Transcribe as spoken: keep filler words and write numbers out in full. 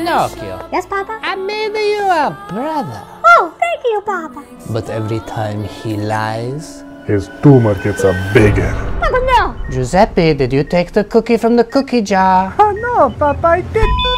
Pinocchio. Yes, Papa? I made you a brother. Oh, thank you, Papa. But every time he lies... his tumor gets a bigger. Papa, no. Giuseppe, did you take the cookie from the cookie jar? Oh no, Papa, I didn't.